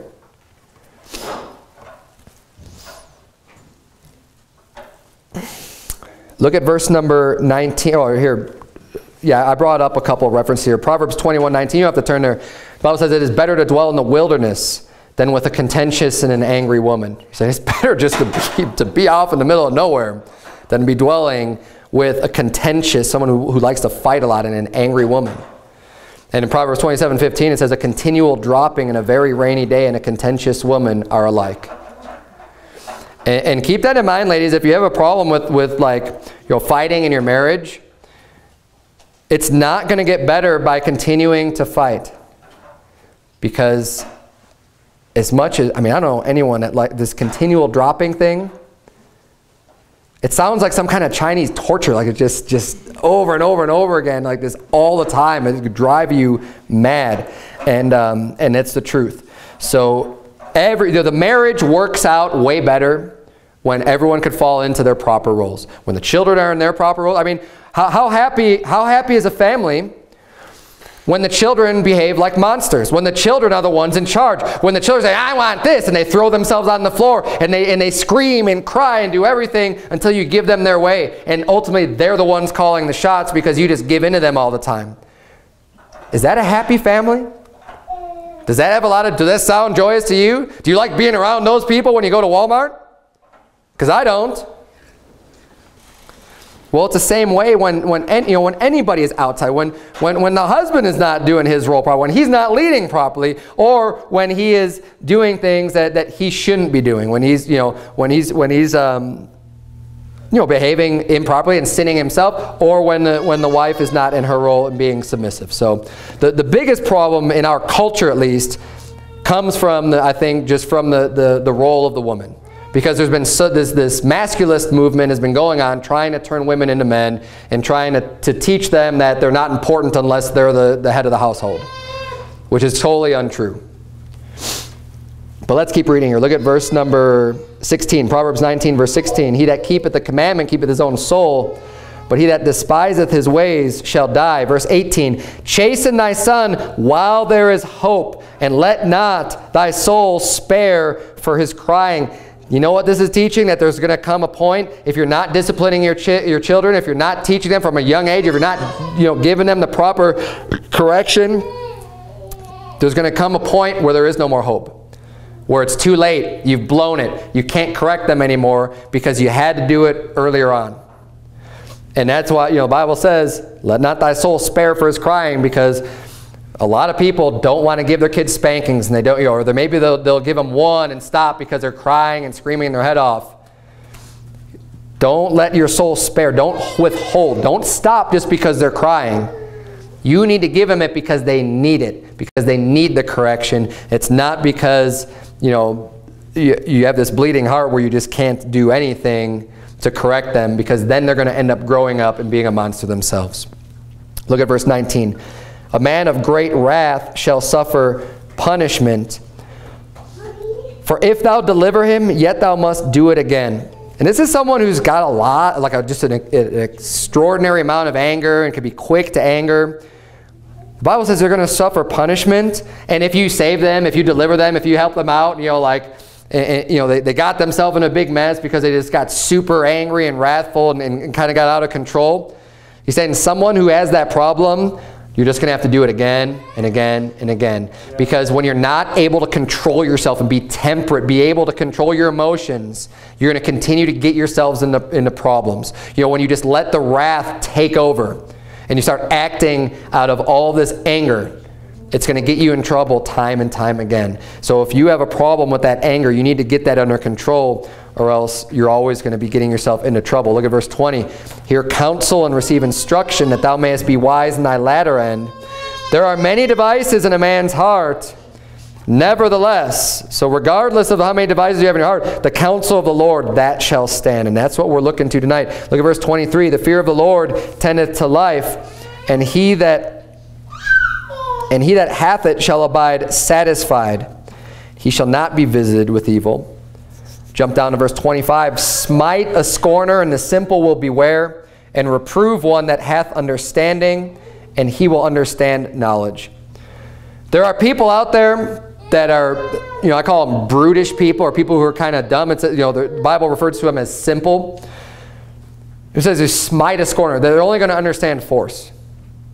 Look at verse number 19. Oh, here. I brought up a couple of references here. Proverbs 21:19, you don't have to turn there. The Bible says it is better to dwell in the wilderness than with a contentious and an angry woman. You say it's better just to be off in the middle of nowhere than to be dwelling with a contentious, someone who likes to fight a lot, and an angry woman. And in Proverbs 27:15 it says a continual dropping and a very rainy day and a contentious woman are alike. And keep that in mind, ladies, if you have a problem with fighting in your marriage, it's not going to get better by continuing to fight. Because as much as, I don't know anyone that like this continual dropping thing, it sounds like some kind of Chinese torture, like it's just over and over and over again, like this all the time. It could drive you mad, and it's the truth. So the marriage works out way better when everyone could fall into their proper roles. When the children are in their proper roles. How happy is a family when the children behave like monsters, when the children are the ones in charge, when the children say, I want this, and they throw themselves on the floor, and they scream and cry and do everything until you give them their way, and ultimately they're the ones calling the shots because you just give in to them all the time. Is that a happy family? Does that does that sound joyous to you? Do you like being around those people when you go to Walmart? Because I don't. Well, it's the same way when anybody is outside, when the husband is not doing his role properly, when he's not leading properly, or when he is doing things that he shouldn't be doing, when he's behaving improperly and sinning himself, or when the wife is not in her role and being submissive. So the biggest problem in our culture, at least, comes from just from the role of the woman. Because there's been this masculist movement has been going on, trying to turn women into men and trying to teach them that they're not important unless they're the head of the household, which is totally untrue. But let's keep reading here. Look at verse number 16, Proverbs 19, verse 16. He that keepeth the commandment keepeth his own soul, but he that despiseth his ways shall die. Verse 18, chasten thy son while there is hope, and let not thy soul spare for his crying. You know what this is teaching? That there's going to come a point, if you're not disciplining your children, if you're not teaching them from a young age, if you're not giving them the proper correction, there's going to come a point where there is no more hope. Where it's too late. You've blown it. You can't correct them anymore because you had to do it earlier on. And that's why the Bible says, let not thy soul spare for his crying, because a lot of people don't want to give their kids spankings, and they don't, or maybe they'll give them one and stop because they're crying and screaming their head off. Don't let your soul spare. Don't withhold. Don't stop just because they're crying. You need to give them it because they need it, because they need the correction. It's not because you have this bleeding heart where you just can't do anything to correct them, because then they're going to end up growing up and being a monster themselves. Look at verse 19. A man of great wrath shall suffer punishment. For if thou deliver him, yet thou must do it again. And this is someone who's got a lot, just an extraordinary amount of anger and can be quick to anger. The Bible says they're going to suffer punishment. And if you save them, if you deliver them, if you help them out, they got themselves in a big mess because they just got super angry and wrathful and kind of got out of control. He's saying someone who has that problem, you're just going to have to do it again and again and again. Because when you're not able to control yourself and be temperate, be able to control your emotions, you're going to continue to get yourselves into problems. When you just let the wrath take over and you start acting out of all this anger, it's going to get you in trouble time and time again. So if you have a problem with that anger, you need to get that under control, or else you're always going to be getting yourself into trouble. Look at verse 20. Hear counsel and receive instruction, that thou mayest be wise in thy latter end. There are many devices in a man's heart. Nevertheless, so regardless of how many devices you have in your heart, the counsel of the Lord, that shall stand. And that's what we're looking to tonight. Look at verse 23. The fear of the Lord tendeth to life, and he that hath it shall abide satisfied. He shall not be visited with evil. Jump down to verse 25. Smite a scorner, and the simple will beware, and reprove one that hath understanding, and he will understand knowledge. There are people out there that are, I call them brutish people, or people who are kind of dumb. It's, the Bible refers to them as simple. It says, smite a scorner. They're only going to understand force.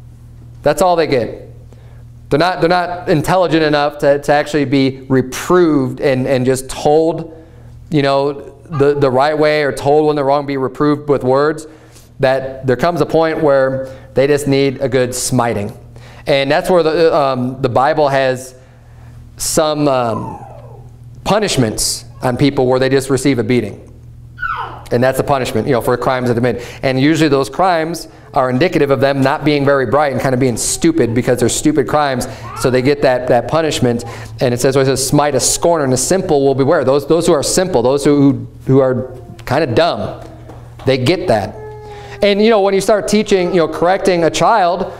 That's all they get. They're not intelligent enough to actually be reproved and just told, you know, the right way, or told when they're wrong, be reproved with words. That there comes a point where they just need a good smiting. And that's where the Bible has some punishments on people where they just receive a beating. And that's a punishment, you know, for crimes that they made. And usually those crimes are indicative of them not being very bright and kind of being stupid, because they're stupid crimes. So they get that punishment. And it says, smite a scorner, and the simple will beware. Those who are simple, those who are kind of dumb, they get that. And, you know, when you start teaching, you know, correcting a child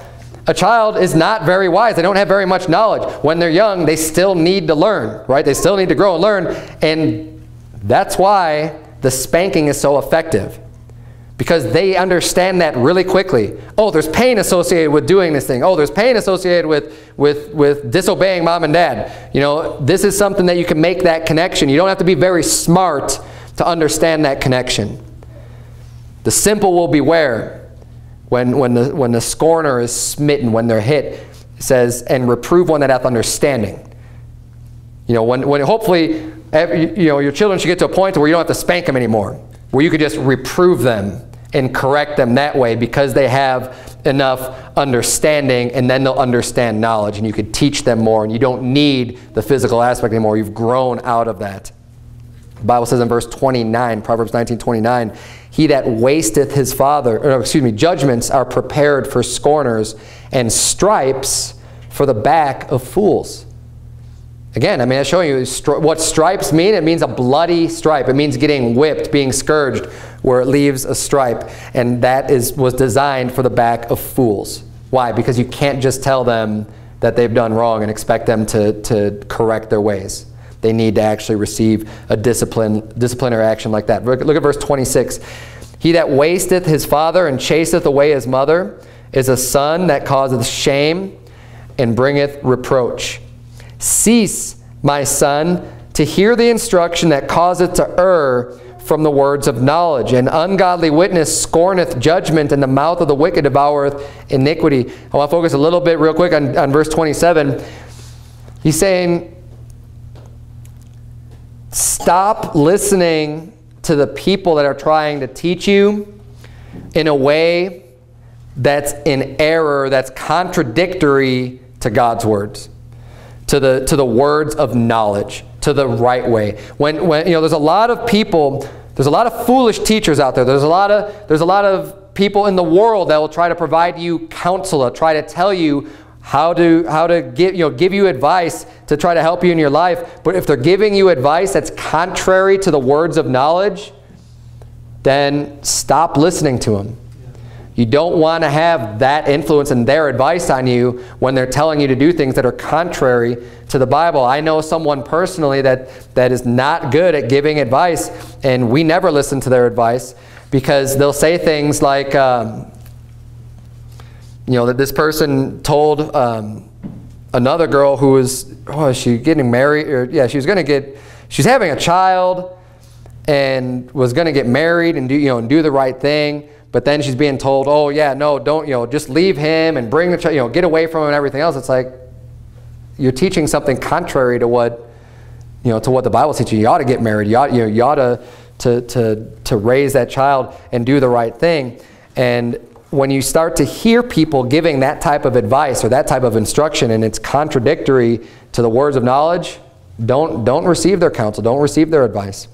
is not very wise. They don't have very much knowledge. When they're young, they still need to learn, right? They still need to grow and learn. And that's why the spanking is so effective, because they understand that really quickly. Oh, there's pain associated with doing this thing. Oh, there's pain associated with disobeying mom and dad. You know, this is something that you can make that connection. You don't have to be very smart to understand that connection. The simple will beware when the scorner is smitten, when they're hit. It says, and reprove one that hath understanding. You know, when hopefully, you know, your children should get to a point where you don't have to spank them anymore, where you could just reprove them and correct them that way, because they have enough understanding, and then they'll understand knowledge, and you could teach them more, and you don't need the physical aspect anymore. You've grown out of that. The Bible says in verse 29, Proverbs 19:29, he that wasteth his father, or excuse me, judgments are prepared for scorners, and stripes for the back of fools. Again, I mean, I'm showing you what stripes mean. It means a bloody stripe. It means getting whipped, being scourged, where it leaves a stripe. And that was designed for the back of fools. Why? Because you can't just tell them that they've done wrong and expect them to correct their ways. They need to actually receive a disciplinary action like that. Look at verse 26. He that wasteth his father and chaseth away his mother is a son that causeth shame and bringeth reproach. Cease, my son, to hear the instruction that causeth to err from the words of knowledge. An ungodly witness scorneth judgment, and the mouth of the wicked devoureth iniquity. I want to focus a little bit real quick on verse 27. He's saying, stop listening to the people that are trying to teach you in a way that's in error, that's contradictory to God's words. To the words of knowledge, to the right way. When you know, there's a lot of people, there's a lot of foolish teachers out there. There's a lot of people in the world that will try to provide you counsel, try to tell you how to give you advice to try to help you in your life. But if they're giving you advice that's contrary to the words of knowledge, then stop listening to them. You don't want to have that influence and their advice on you when they're telling you to do things that are contrary to the Bible. I know someone personally that is not good at giving advice, and we never listen to their advice, because they'll say things like, you know, that this person told another girl who was, is she getting married? Or, yeah, she's having a child and was going to get married and do the right thing. But then she's being told, oh yeah, no, don't, just leave him and bring the child, get away from him and everything else. It's like, you're teaching something contrary to what the Bible's teaching. You ought to get married. You ought to raise that child and do the right thing. And when you start to hear people giving that type of advice or that type of instruction, and it's contradictory to the words of knowledge, don't receive their counsel. Don't receive their advice.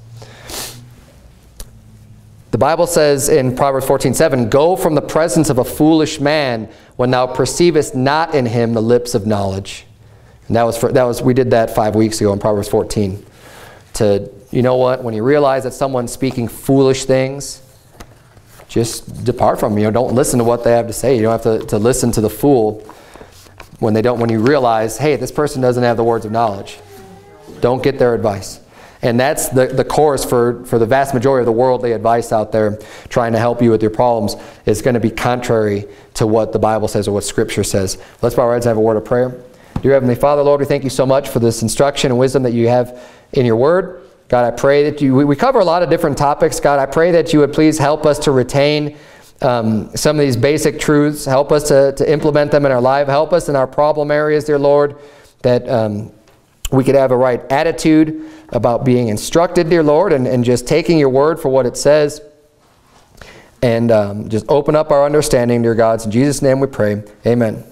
The Bible says in Proverbs 14:7, go from the presence of a foolish man when thou perceivest not in him the lips of knowledge. And we did that 5 weeks ago in Proverbs 14. You know what? When you realize that someone's speaking foolish things, just depart from them. Don't listen to what they have to say. You don't have to listen to the fool when you realize, hey, this person doesn't have the words of knowledge. Don't get their advice. And that's the course for the vast majority of the worldly advice out there trying to help you with your problems. Is going to be contrary to what the Bible says or what Scripture says. Let's bow our heads and have a word of prayer. Dear Heavenly Father, Lord, we thank you so much for this instruction and wisdom that you have in your word. God, I pray that we cover a lot of different topics. God, I pray that you would please help us to retain some of these basic truths. Help us to implement them in our life. Help us in our problem areas, dear Lord, that we could have a right attitude about being instructed, dear Lord, and just taking your word for what it says. And just open up our understanding, dear God. In Jesus' name we pray. Amen.